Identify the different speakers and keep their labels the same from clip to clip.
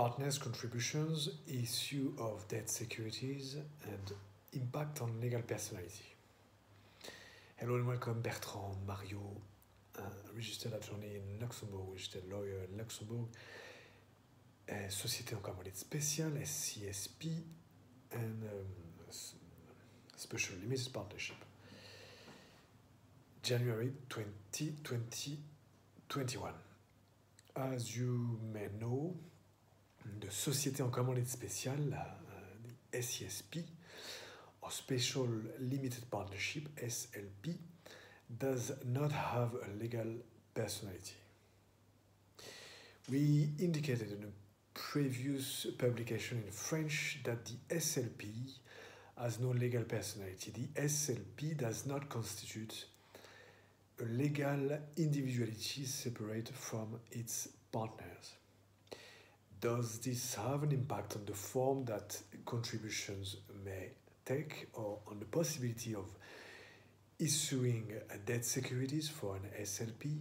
Speaker 1: Partners' contributions, issue of debt securities, and impact on legal personality. Hello and welcome, Bertrand Mario, registered attorney in Luxembourg, registered lawyer in Luxembourg, Société en commandite spéciale, SCSP, and Special Limited Partnership. January 2021. As you may know, the Société en commandite spéciale, the SCSP, or Special Limited Partnership, SLP, does not have a legal personality. We indicated in a previous publication in French that the SLP has no legal personality. The SLP does not constitute a legal individuality separate from its partners. Does this have an impact on the form that contributions may take or on the possibility of issuing debt securities for an SLP?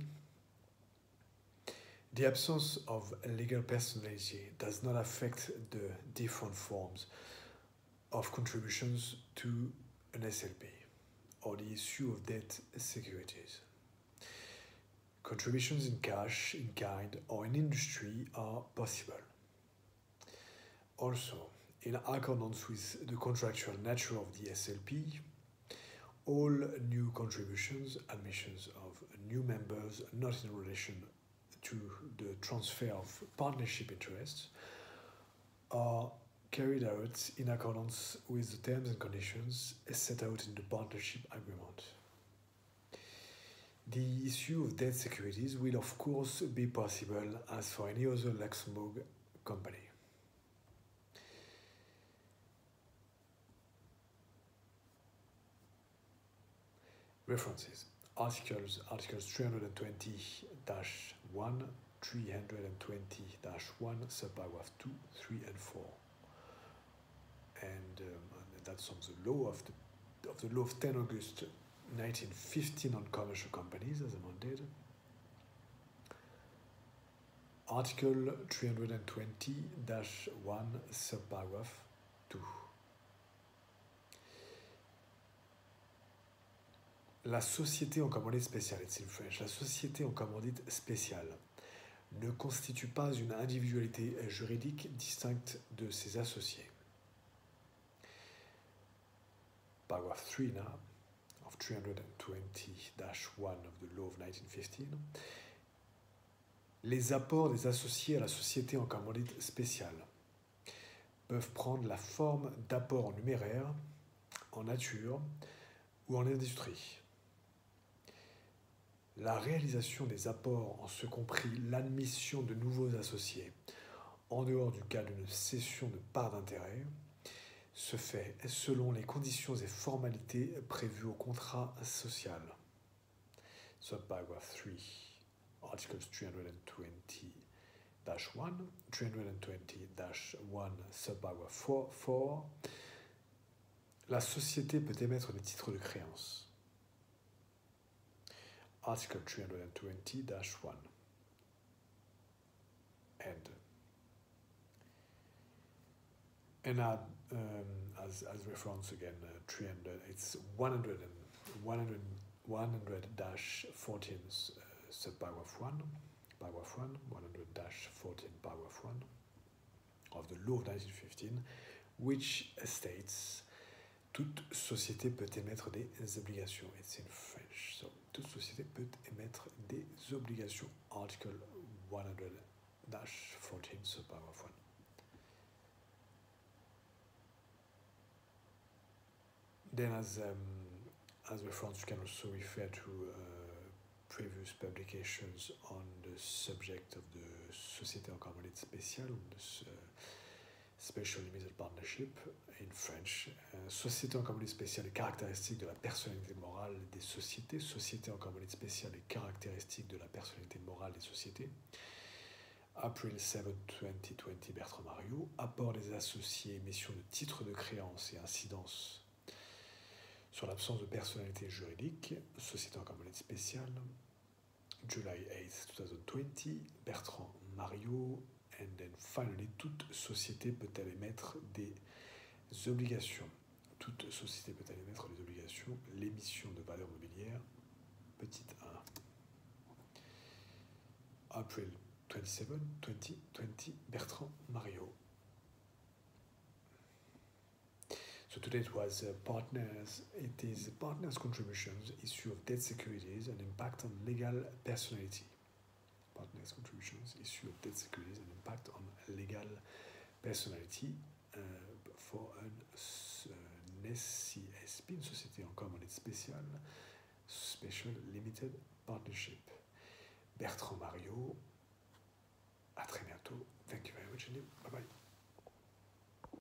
Speaker 1: The absence of legal personality does not affect the different forms of contributions to an SLP or the issue of debt securities. Contributions in cash, in kind, or in industry are possible. Also, in accordance with the contractual nature of the SLP, all new contributions, admissions of new members not in relation to the transfer of partnership interests, are carried out in accordance with the terms and conditions set out in the partnership agreement. The issue of debt securities will of course be possible as for any other Luxembourg company. References. Articles 320-1, 320-1, subparagraph 2, 3 and 4. And that's on the law of the law of 10 August 1915 on commercial companies as amended. Article 320-1, subparagraph 2. La société en commandite spéciale, it's in French, la société en commandite spéciale ne constitue pas une individualité juridique distincte de ses associés. Paragraph 3 now, of 320-1 of the law of 1915. Les apports des associés à la société en commandite spéciale peuvent prendre la forme d'apports en numéraire, en nature ou en industrie. La réalisation des apports, en ce compris l'admission de nouveaux associés, en dehors du cas d'une cession de part d'intérêt, se fait selon les conditions et formalités prévues au contrat social. Subparagraph 3, Articles 320-1, 320-1, subparagraph 4. La société peut émettre des titres de créance. Article 320-1. And as reference again, 300, it's 100-14, subparagraph 1, paragraph 1, 100-14, paragraph 1 of the law of 1915, which states toute société peut émettre des obligations. It's in French. So, toute société peut émettre des obligations. Article 100-14, subparagraph 1. Then, as reference, you can also refer to previous publications on the subject of the Société en commandite spéciale, the Special Limited Partnership in French. Société en commandite spéciale et caractéristiques de la personnalité morale des sociétés. Société en commandite spéciale et caractéristiques de la personnalité morale des sociétés. April 7, 2020, Bertrand Mario. Apport des associés, émission de titres de créance et incidence sur l'absence de personnalité juridique, Société en commandite spéciale, July 8, 2020, Bertrand Mario And then finally, toute société peut-elle émettre des obligations. Toute société peut-elle émettre des obligations. L'émission de valeur mobilière, petit 1. April 27, 2020, Bertrand Mariot. So today it was partners. It is partners' contributions, issue of debt securities, and impact on legal personality. Partners' contributions, issue of debt securities, and impact on legal personality for un SCSP, une société en commandite spéciale, Special Limited Partnership. Bertrand Mariot, à très bientôt. Thank you very much, and bye bye.